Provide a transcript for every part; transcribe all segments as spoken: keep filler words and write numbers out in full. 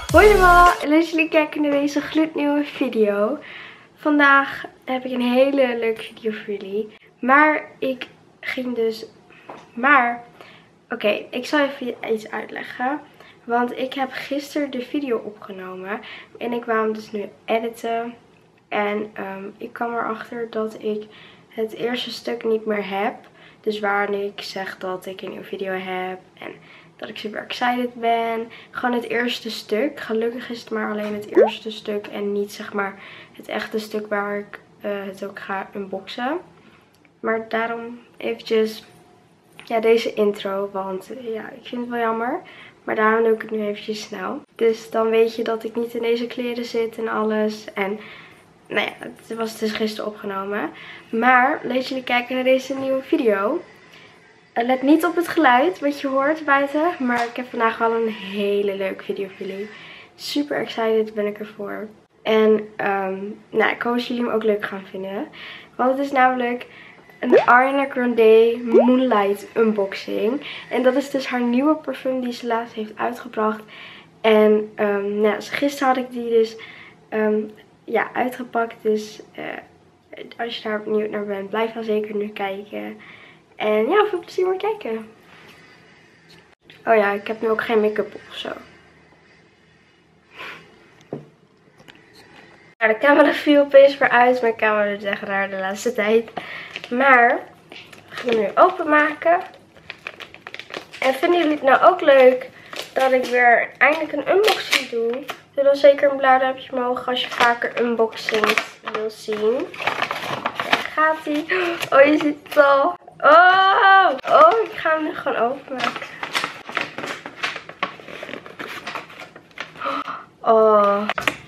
Hoi allemaal, leuk dat jullie kijken naar deze gloednieuwe video. Vandaag heb ik een hele leuke video voor jullie. Maar ik ging dus... Maar... Oké, okay, ik zal even iets uitleggen. Want ik heb gisteren de video opgenomen. En ik wou hem dus nu editen. En um, ik kwam erachter dat ik het eerste stuk niet meer heb. Dus waarin ik zeg dat ik een nieuwe video heb. En dat ik super excited ben. Gewoon het eerste stuk. Gelukkig is het maar alleen het eerste stuk. En niet zeg maar het echte stuk waar ik uh, het ook ga unboxen. Maar daarom eventjes ja, deze intro. Want uh, ja, ik vind het wel jammer. Maar daarom doe ik het nu eventjes snel. Dus dan weet je dat ik niet in deze kleren zit en alles. En nou ja, het was dus gisteren opgenomen. Maar leuk dat jullie kijken naar deze nieuwe video. Let niet op het geluid wat je hoort buiten. Maar ik heb vandaag wel een hele leuke video voor jullie. Super excited ben ik ervoor. En um, nou, ik hoop dat jullie hem ook leuk gaan vinden. Want het is namelijk een Ariana Grande Moonlight unboxing. En dat is dus haar nieuwe parfum die ze laatst heeft uitgebracht. En um, nou, gisteren had ik die dus um, ja, uitgepakt. Dus uh, als je daar benieuwd naar bent, blijf dan zeker nu kijken. En ja, veel plezier met kijken. Oh ja, ik heb nu ook geen make-up op of zo. Nou, de camera viel opeens weer uit. Mijn camera is echt raar de laatste tijd. Maar, we gaan hem nu openmaken. En vinden jullie het nou ook leuk dat ik weer eindelijk een unboxing doe? Doe dan zeker een blauw duimpje omhoog als je vaker unboxings wil zien. Daar gaat hij. Oh, je ziet het al. Oh, oh, ik ga hem nu gewoon openmaken. Oh.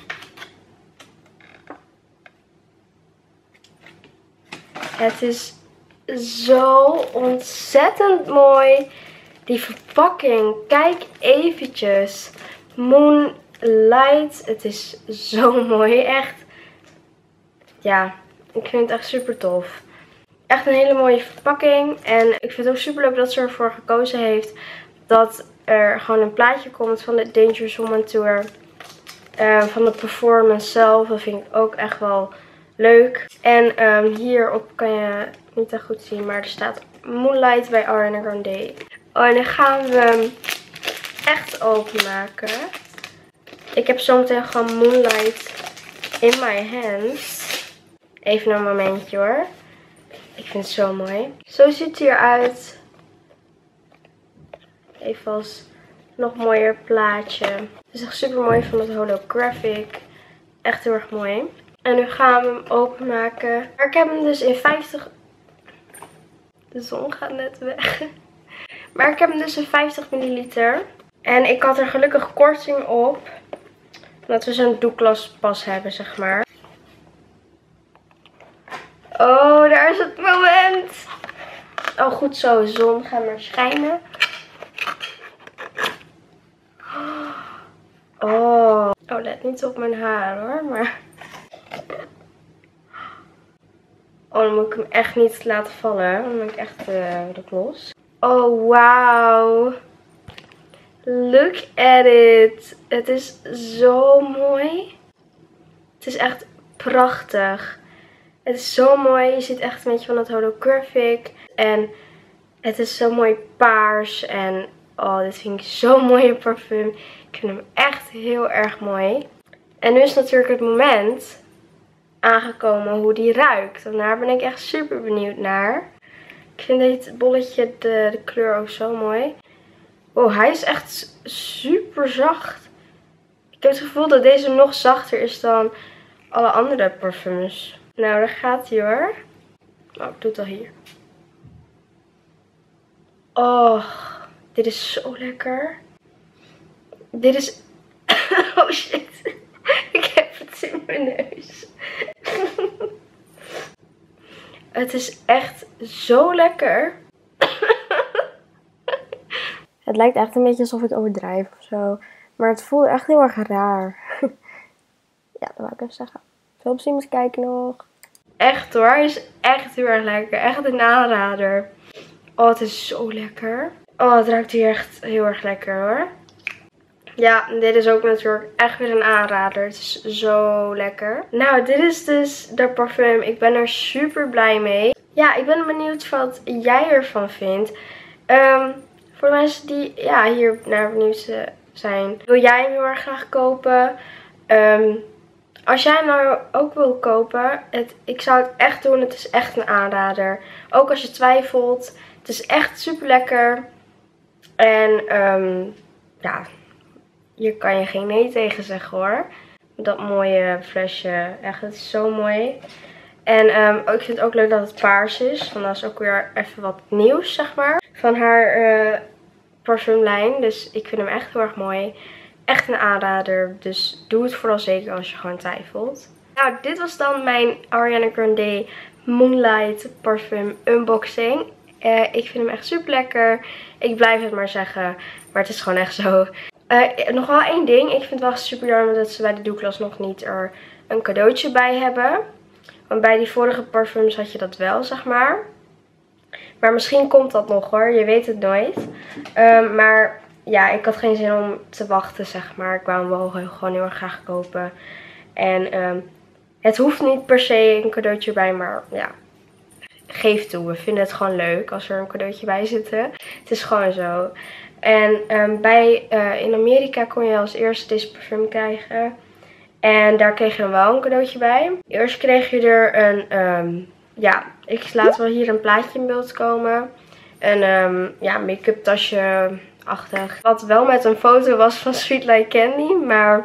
Het is zo ontzettend mooi. Die verpakking. Kijk eventjes. Moonlight. Het is zo mooi. Echt. Ja, ik vind het echt super tof. Echt een hele mooie verpakking. En ik vind het ook super leuk dat ze ervoor gekozen heeft dat er gewoon een plaatje komt van de Dangerous Woman Tour. Uh, van de performance zelf. Dat vind ik ook echt wel leuk. En um, hierop kan je niet echt goed zien, maar er staat Moonlight bij Ariana Grande. Oh, en dan gaan we hem echt openmaken. Ik heb zometeen gewoon Moonlight in my hands. Even een momentje hoor. Ik vind het zo mooi. Zo ziet het eruit. Even als nog mooier plaatje. Het is echt super mooi van het holographic. Echt heel erg mooi. En nu gaan we hem openmaken. Maar ik heb hem dus in vijftig... De zon gaat net weg. Maar ik heb hem dus in vijftig milliliter. En ik had er gelukkig korting op. Omdat we zo'n doeklaspas hebben, zeg maar. Oh, daar is het moment. Oh, goed zo. Zon, ga maar schijnen. Oh. Oh, let niet op mijn haar hoor. Maar... Oh, dan moet ik hem echt niet laten vallen. Dan ben ik echt uh, de klos. Oh, wauw. Look at it. Het is zo mooi. Het is echt prachtig. Het is zo mooi. Je ziet echt een beetje van het holographic. En het is zo mooi paars. En oh, dit vind ik zo'n mooie parfum. Ik vind hem echt heel erg mooi. En nu is natuurlijk het moment aangekomen hoe die ruikt. En daar ben ik echt super benieuwd naar. Ik vind dit bolletje, de, de kleur ook zo mooi. Oh, hij is echt super zacht. Ik heb het gevoel dat deze nog zachter is dan alle andere parfums. Nou, daar gaat hij hoor. Oh, ik doe het al hier. Oh, dit is zo lekker. Dit is... Oh shit. Ik heb het in mijn neus. Het is echt zo lekker. Het lijkt echt een beetje alsof ik overdrijf of zo. Maar het voelt echt heel erg raar. Ja, dat wou ik even zeggen. Veel plezier met kijken nog. Echt hoor, hij is echt heel erg lekker. Echt een aanrader. Oh, het is zo lekker. Oh, het ruikt hier echt heel erg lekker hoor. Ja, dit is ook natuurlijk echt weer een aanrader. Het is zo lekker. Nou, dit is dus de parfum. Ik ben er super blij mee. Ja, ik ben benieuwd wat jij ervan vindt. Um, voor de mensen die ja, hier naar benieuwd zijn. Wil jij hem heel erg graag kopen? Um, als jij hem nou ook wil kopen. Het, ik zou het echt doen. Het is echt een aanrader. Ook als je twijfelt. Het is echt super lekker. En um, ja... Hier kan je geen nee tegen zeggen hoor. Dat mooie flesje. Echt, het is zo mooi. En um, ik vind het ook leuk dat het paars is. Want dat is ook weer even wat nieuws, zeg maar. Van haar uh, parfumlijn. Dus ik vind hem echt heel erg mooi. Echt een aanrader. Dus doe het vooral zeker als je gewoon twijfelt. Nou, dit was dan mijn Ariana Grande Moonlight parfum unboxing. Uh, ik vind hem echt super lekker. Ik blijf het maar zeggen. Maar het is gewoon echt zo. Uh, nog wel één ding. Ik vind het wel super jammer dat ze bij de Douglas nog niet er een cadeautje bij hebben. Want bij die vorige parfums had je dat wel, zeg maar. Maar misschien komt dat nog hoor. Je weet het nooit. Um, maar ja, ik had geen zin om te wachten, zeg maar. Ik wou hem wel gewoon heel erg graag kopen. En um, het hoeft niet per se een cadeautje bij, maar ja. Geef toe. We vinden het gewoon leuk als er een cadeautje bij zit. Het is gewoon zo. En um, bij, uh, in Amerika kon je als eerste deze parfum krijgen. En daar kreeg je dan wel een cadeautje bij. Eerst kreeg je er een, um, ja, ik laat wel hier een plaatje in beeld komen. Een um, ja, make-up tasje-achtig. Wat wel met een foto was van Sweet Like Candy, maar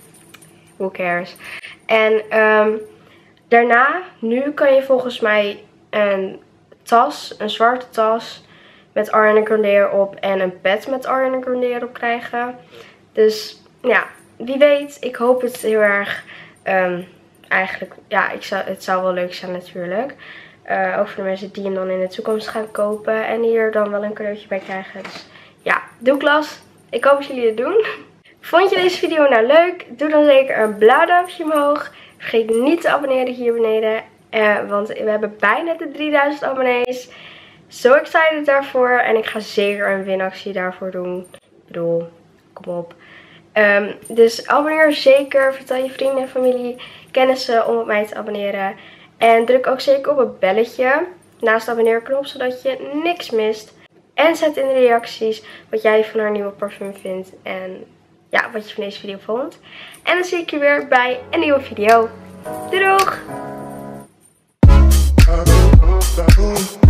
who cares. En um, daarna, nu kan je volgens mij een tas, een zwarte tas... met Ariana Grande erop en een pet met Ariana Grande erop krijgen. Dus ja, wie weet. Ik hoop het heel erg. Um, eigenlijk, ja, ik zou, het zou wel leuk zijn natuurlijk. Uh, ook voor de mensen die hem dan in de toekomst gaan kopen. En hier dan wel een cadeautje bij krijgen. Dus ja, Douglas. Ik hoop dat jullie het doen. Vond je deze video nou leuk? Doe dan zeker een blauw duimpje omhoog. Vergeet niet te abonneren hier beneden. Uh, want we hebben bijna de drieduizend abonnees. Zo excited daarvoor. En ik ga zeker een winactie daarvoor doen. Ik bedoel, kom op. Um, dus abonneer zeker. Vertel je vrienden, familie, kennissen om op mij te abonneren. En druk ook zeker op het belletje naast de abonneerknop, zodat je niks mist. En zet in de reacties wat jij van haar nieuwe parfum vindt. En ja, wat je van deze video vond. En dan zie ik je weer bij een nieuwe video. Doei doeg!